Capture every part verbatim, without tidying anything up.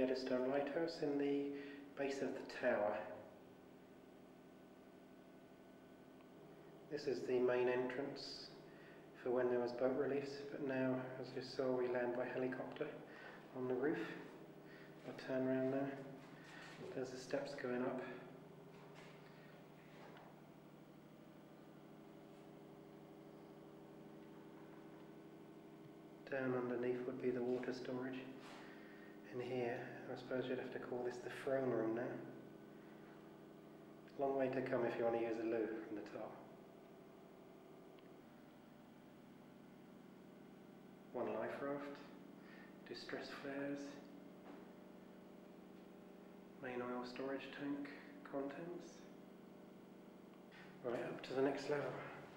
Eddystone Lighthouse in the base of the tower. This is the main entrance for when there was boat release, but now, as you saw, we land by helicopter on the roof. I'll turn around now. There's the steps going up. Down underneath would be the water storage. And here, I suppose you'd have to call this the throne room now. Long way to come if you want to use a loo from the top. One life raft, distress flares, main oil storage tank, contents. Right, up to the next level.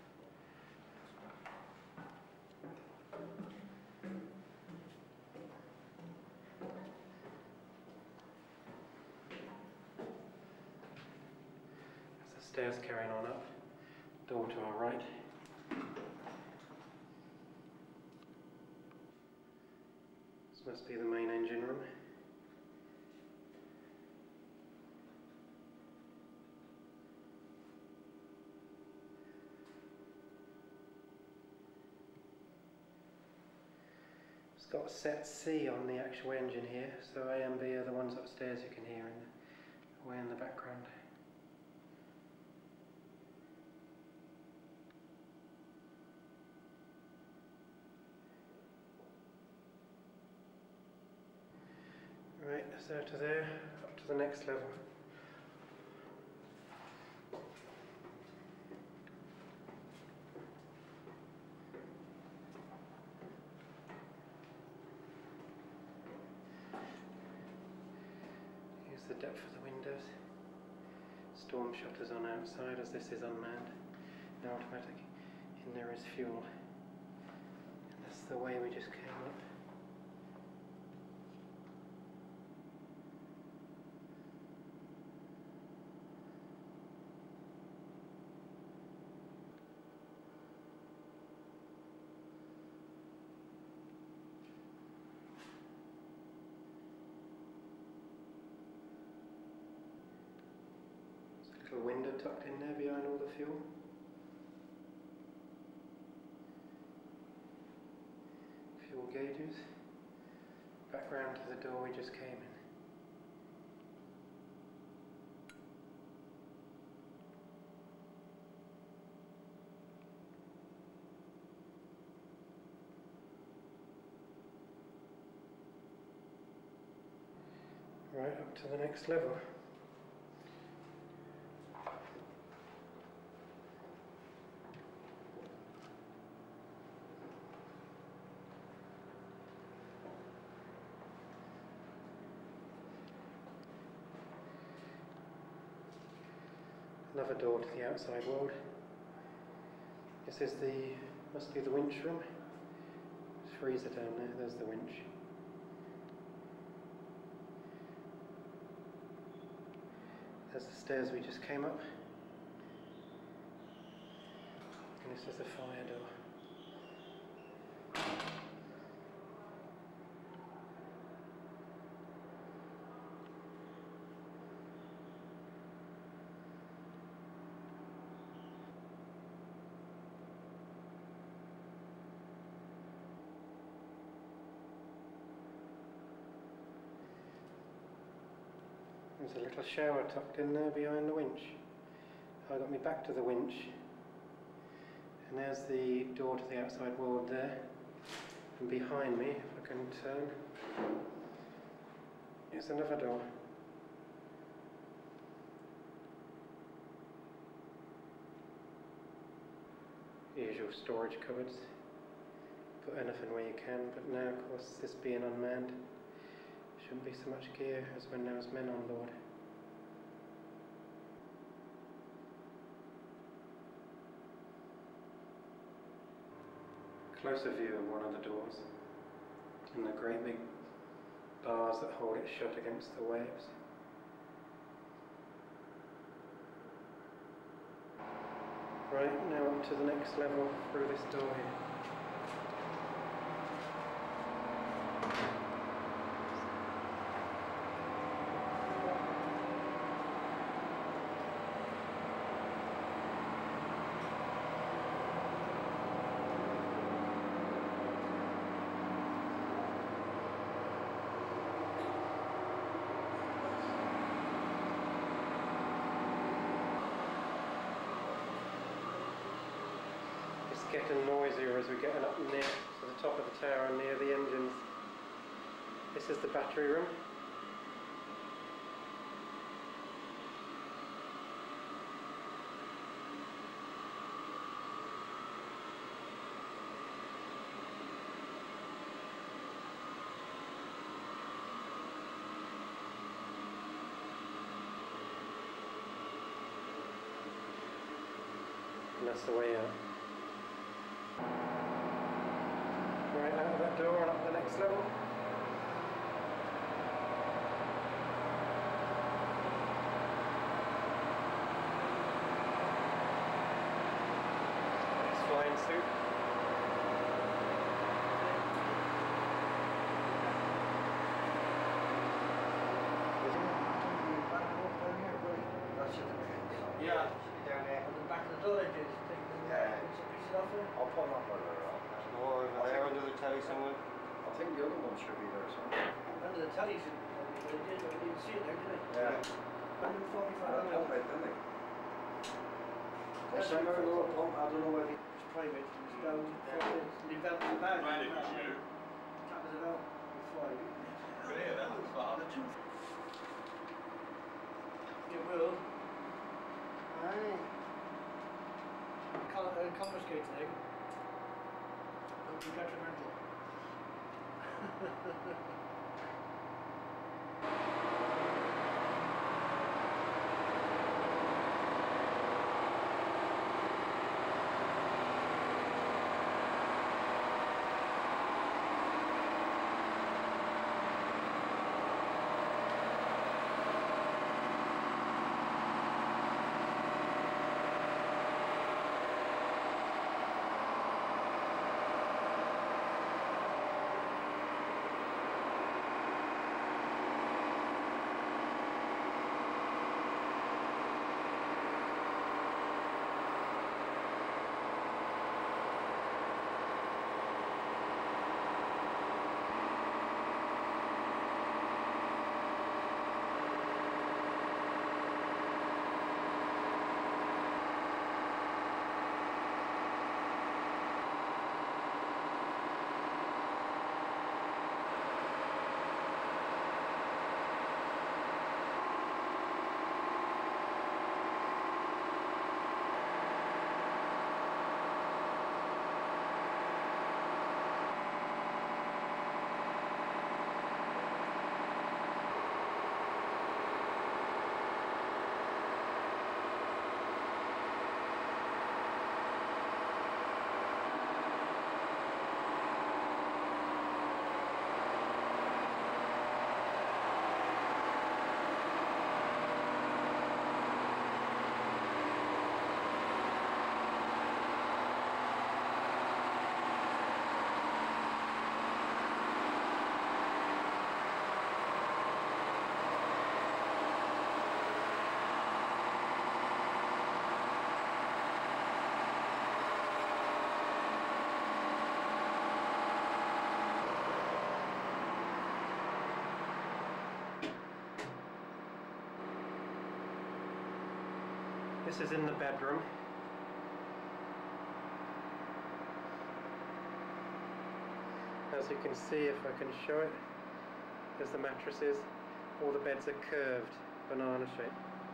There's the stairs carrying on up, door to our right. This must be the main engine room. It's got set C on the actual engine here, so A and B are the ones upstairs you can hear in the, way in the background. Right, so to there, up to the next level. Here's the depth of the windows. Storm shutters on outside, as this is unmanned and automatic. In there is fuel. And that's the way we just came up. Little window tucked in there behind all the fuel. Fuel gauges. Back round to the door we just came in. Right, up to the next level. Another door to the outside world. This is the, must be the winch room. There's a freezer down there, there's the winch. There's the stairs we just came up. And this is the fire door. There's a little shower tucked in there behind the winch. I got me back to the winch, and there's the door to the outside world there. And behind me, if I can turn, is another door. Usual storage cupboards. Put anything where you can, but now, of course, this being unmanned, shouldn't be so much gear as when there was men on board. Closer view of one of the doors and the great big bars that hold it shut against the waves. Right, now up to the next level through this door here. getting noisier as we're getting up near to the top of the tower and near the engines. This is the battery room. And that's the way out. Right out of that door and up the next level. Nice flying suit. Yeah. Down there. On the back of the door, they just take them yeah. Pieces off it. I'll put them up over there. Or over there under the telly somewhere. I think the other one should be there somewhere. Under the telly, they did, they didn't see it there, did they? Yeah. one hundred forty-five. I don't know, didn't they? That's a very low pump. I don't know whether it's private. It's down to leave that in the bag. Right, if you tap it out before I do it. Yeah, that looks far. The two. It will. Aye. Con uh, confiscate thing. Don't be detrimental. This is in the bedroom. As you can see, if I can show it, there's the mattresses. All the beds are curved, banana shape.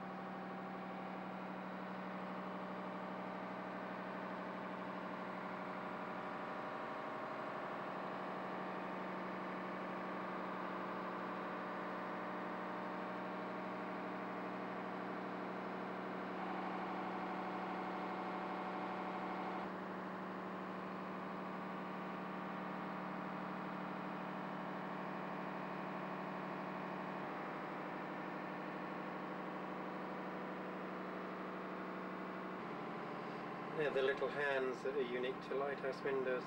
They're the little hands that are unique to lighthouse windows.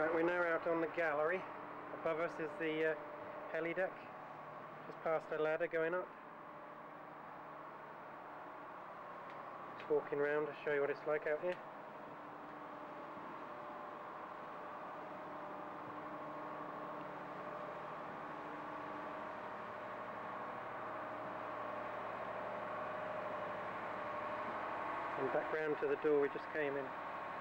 Right, we're now out on the gallery. Above us is the uh, heli deck. Just past a ladder going up. Just walking around to show you what it's like out here. And back round to the door we just came in.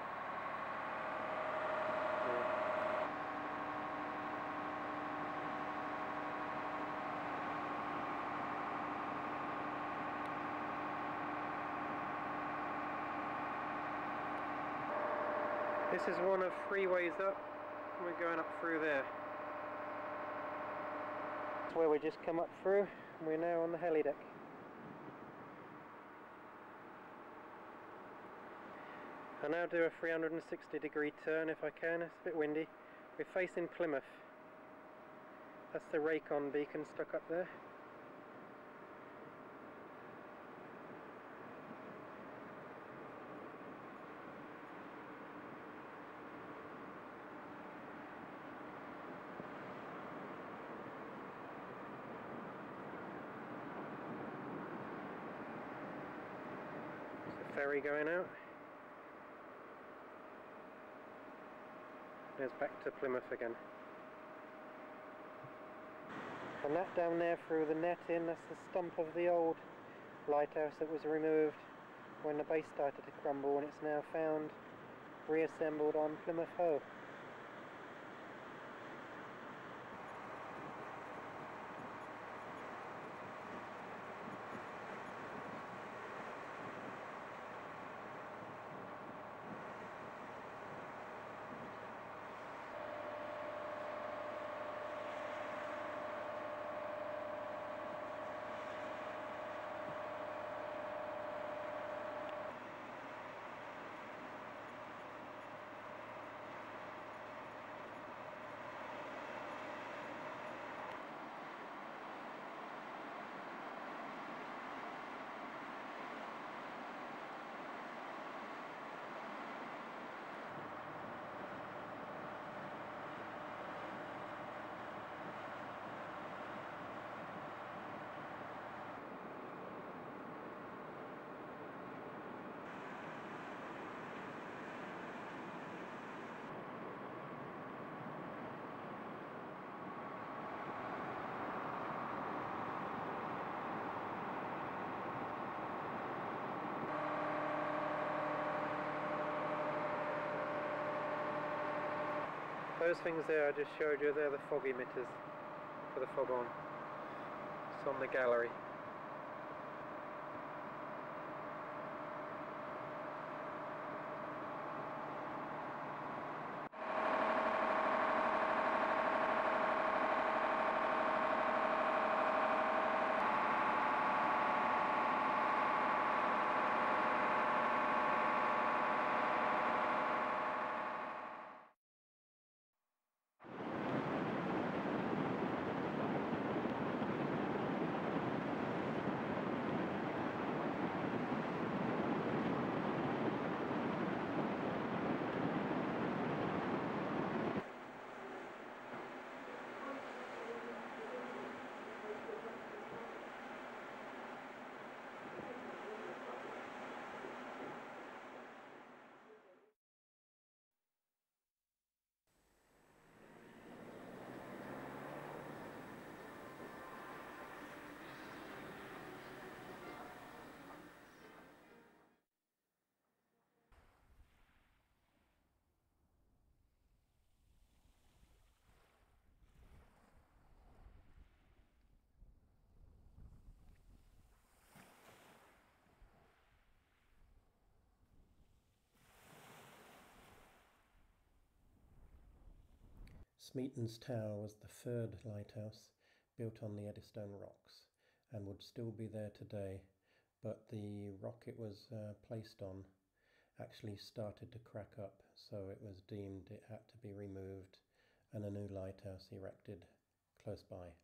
This is one of three ways up, and we're going up through there. That's where we just come up through, and we're now on the heli deck. I'll now do a three hundred sixty degree turn if I can. It's a bit windy. We're facing Plymouth. That's the Raycon beacon stuck up there. Ferry going out. There's back to Plymouth again. And that down there through the netting, that's the stump of the old lighthouse that was removed when the base started to crumble, and it's now found reassembled on Plymouth Hoe. Those things there I just showed you, they're the fog emitters for the fog on. It's on the gallery. Smeatons Tower was the third lighthouse built on the Eddystone rocks and would still be there today, but the rock it was uh, placed on actually started to crack up, so it was deemed it had to be removed and a new lighthouse erected close by.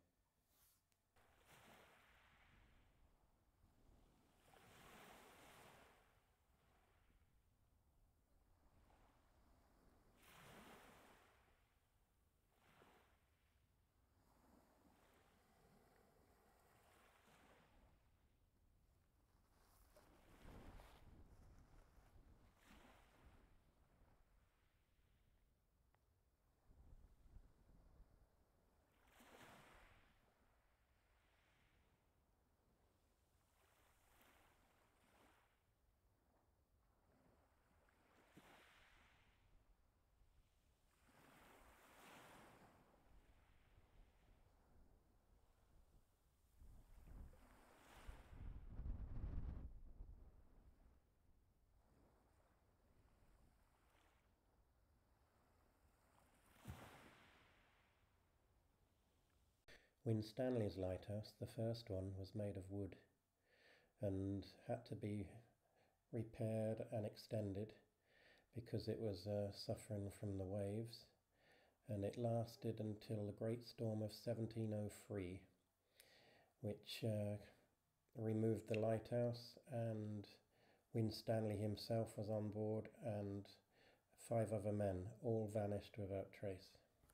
Winstanley's lighthouse, the first one, was made of wood and had to be repaired and extended because it was uh, suffering from the waves, and it lasted until the Great Storm of seventeen oh three, which uh, removed the lighthouse, and Winstanley himself was on board and five other men, all vanished without trace.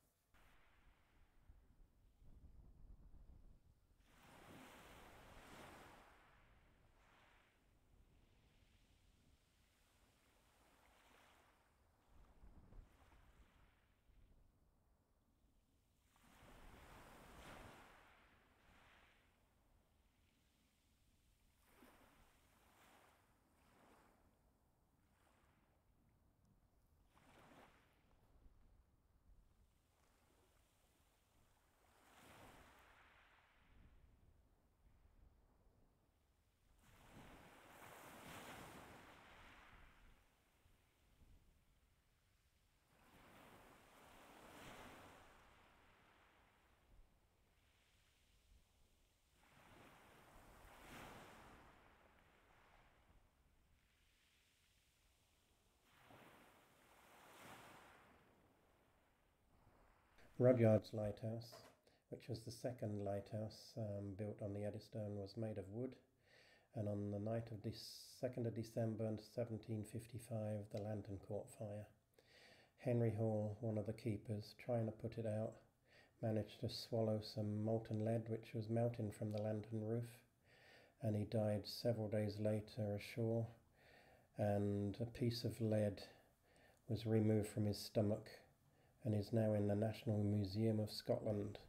Rudyard's lighthouse, which was the second lighthouse um, built on the Eddystone, was made of wood, and on the night of the second of December seventeen fifty-five the lantern caught fire. Henry Hall, one of the keepers, trying to put it out, managed to swallow some molten lead which was melting from the lantern roof, and he died several days later ashore, and a piece of lead was removed from his stomach and is now in the National Museum of Scotland.